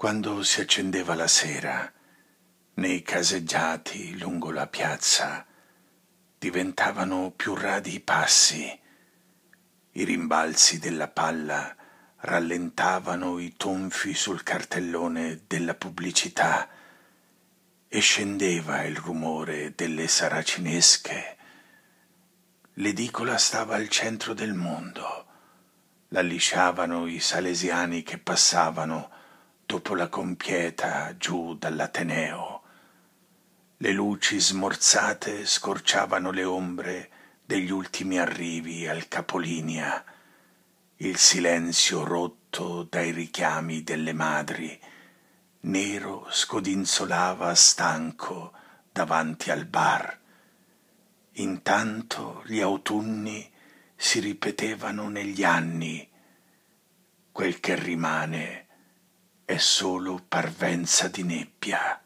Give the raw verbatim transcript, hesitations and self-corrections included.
Quando si accendeva la sera, nei caseggiati lungo la piazza, diventavano più radi i passi. I rimbalzi della palla rallentavano i tonfi sul cartellone della pubblicità e scendeva il rumore delle saracinesche. L'edicola stava al centro del mondo. La lisciavano i salesiani che passavano dopo la compieta giù dall'Ateneo. Le luci smorzate scorciavano le ombre degli ultimi arrivi al capolinea. Il silenzio rotto dai richiami delle madri, nero scodinzolava stanco davanti al bar. Intanto gli autunni si ripetevano negli anni. Quel che rimane è solo parvenza di nebbia.